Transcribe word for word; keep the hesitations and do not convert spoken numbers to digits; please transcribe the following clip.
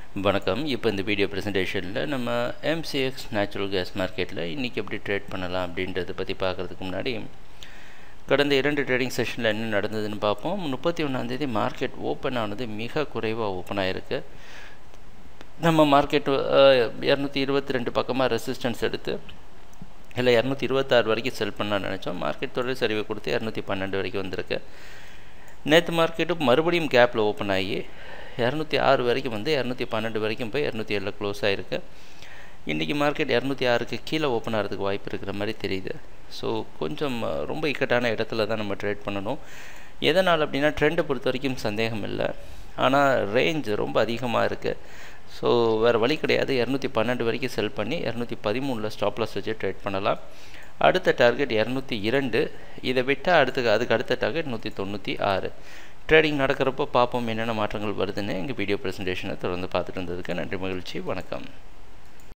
வணக்கம். இப்போ இந்த வீடியோ ப்ரெசன்டேஷனில் நம்ம எம்சிஎக்ஸ் நேச்சுரல் கேஸ் மார்க்கெட்டில் இன்றைக்கி எப்படி ட்ரேட் பண்ணலாம் அப்படின்றத பற்றி பார்க்குறதுக்கு முன்னாடி கடந்த இரண்டு ட்ரேடிங் செஷனில் என்ன நடந்ததுன்னு பார்ப்போம். முப்பத்தி ஒன்றாந்தேதி மார்க்கெட் ஓப்பன் ஆனது மிக குறைவாக ஓப்பன் ஆகிருக்கு. நம்ம மார்க்கெட் இரநூத்தி இருபத்தி ரெண்டு பக்கமாக ரெசிஸ்டன்ஸ் எடுத்து இல்லை இரநூத்தி இருபத்தாறு வரைக்கும் செல் பண்ணலான்னு நினச்சோம். மார்க்கெட் தொடர் சரிவை கொடுத்து இரநூத்தி பன்னெண்டு வரைக்கும் வந்திருக்கு. நேற்று மார்க்கெட்டு மறுபடியும் கேப்பில் ஓப்பன் ஆகி இரநூத்தி ஆறு வரைக்கும் வந்து இரநூத்தி பன்னெண்டு வரைக்கும் போய் இரநூத்தி ஏழில் க்ளோஸ் ஆகிருக்கு. இன்றைக்கி மார்க்கெட் இரநூத்தி ஆறுக்கு கீழே ஓப்பன் ஆகிறதுக்கு வாய்ப்பு இருக்கிற மாதிரி தெரியுது. ஸோ கொஞ்சம் ரொம்ப இக்கட்டான இடத்துல தான் நம்ம ட்ரேட் பண்ணணும். எதனால் அப்படின்னா ட்ரெண்டை பொறுத்த வரைக்கும் சந்தேகம் இல்லை, ஆனால் ரேஞ்ச் ரொம்ப அதிகமாக இருக்குது. ஸோ வேறு வழி கிடையாது. இரநூத்தி பன்னெண்டு வரைக்கும் செல் பண்ணி இரநூத்தி பதிமூணில் ஸ்டாப் லாஸ் வச்சு ட்ரேட் பண்ணலாம். அடுத்த டார்கெட் இரநூத்தி இரண்டு. இதை விட்டால் அடுத்து அதுக்கு அடுத்த டார்கெட் நூற்றி தொண்ணூற்றி ஆறு. ட்ரேடிங் நடக்கிறப்போ பார்ப்போம் என்னென்ன மாற்றங்கள் வருதுன்னு எங்கள் வீடியோ ப்ரெசன்டேஷனை தொடர்ந்து பார்த்துட்டு இருந்ததுக்கு நன்றி, மகிழ்ச்சி, வணக்கம்.